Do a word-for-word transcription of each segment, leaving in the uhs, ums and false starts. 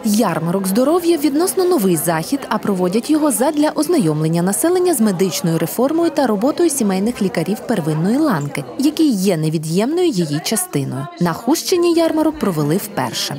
Ярмарок здоров'я – відносно новий захід, а проводять його задля ознайомлення населення з медичною реформою та роботою сімейних лікарів первинної ланки, які є невід'ємною її частиною. На Хустщині ярмарок провели вперше.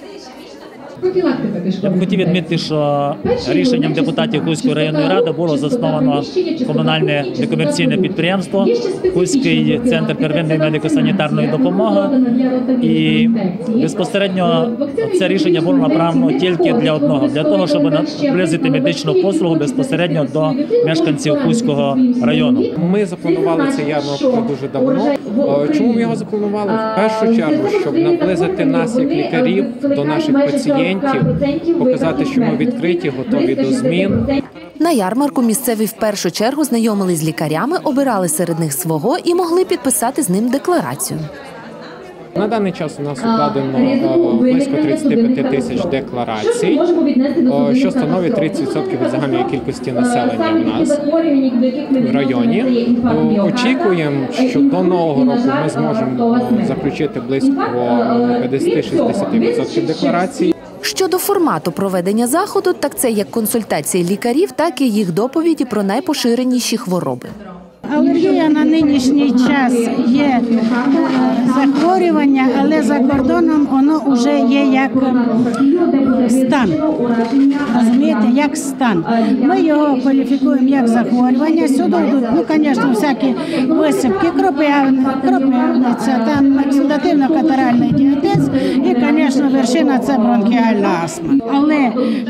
Я б хотів відмітити, що рішенням депутатів Хуської районної ради було засновано комунальне некомерційне підприємство Хуський центр первинної медико-санітарної допомоги. І безпосередньо це рішення було направлено тільки для одного, для того, щоб наблизити медичну послугу безпосередньо до мешканців Хуського району. Ми запланували цей ярмарок дуже давно. Чому ми його запланували? В першу чергу, щоб наблизити нас як лікарів до наших пацієнтів, показати, що ми відкриті, готові до змін. На ярмарку місцеві в першу чергу знайомились з лікарями, обирали серед них свого і могли підписати з ним декларацію. На даний час у нас укладено близько тридцяти п'яти тисяч декларацій, що становить тридцять відсотків від загальної кількості населення в нас в районі. Очікуємо, що до нового року ми зможемо заключити близько п'ятдесят-шістдесят відсотків декларацій. Щодо формату проведення заходу, так це як консультації лікарів, так і їх доповіді про найпоширеніші хвороби. Алергія на нинішній час є захворювання, але за кордоном воно вже є як стан. Розумієте, як стан. Ми його кваліфікуємо як захворювання. Сюди йдуть, ну, звісно, всякі висипки, кропивниця, там екзудативно-катаральний діатез і, звісно, вершина – це бронхіальна астма. Але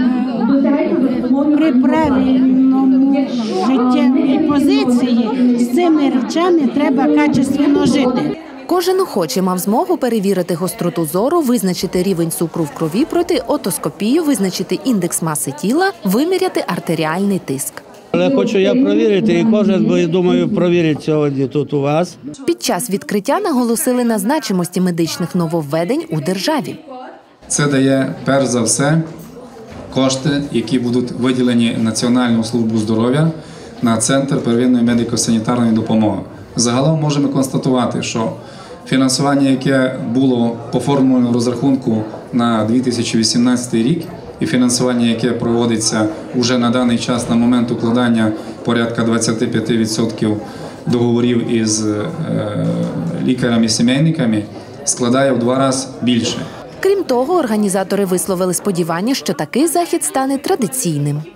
при правильному життєвій позиції з цими речами треба качественно жити. Кожен охочий мав змогу перевірити гостроту зору, визначити рівень цукру в крові, пройти отоскопію, визначити індекс маси тіла, виміряти артеріальний тиск. Але хочу я провірити, і кожен, бо я думаю, провірить сьогодні тут у вас. Під час відкриття наголосили на значимості медичних нововведень у державі. Це дає, перш за все, кошти, які будуть виділені Національною службою здоров'я на Центр первинної медико-санітарної допомоги. Загалом можемо констатувати, що фінансування, яке було по формульному розрахунку на дві тисячі вісімнадцятий рік, і фінансування, яке проводиться вже на даний час на момент укладання порядка двадцяти п'яти відсотків договорів із е, лікарями-сімейниками, складає в два рази більше. Крім того, організатори висловили сподівання, що такий захід стане традиційним.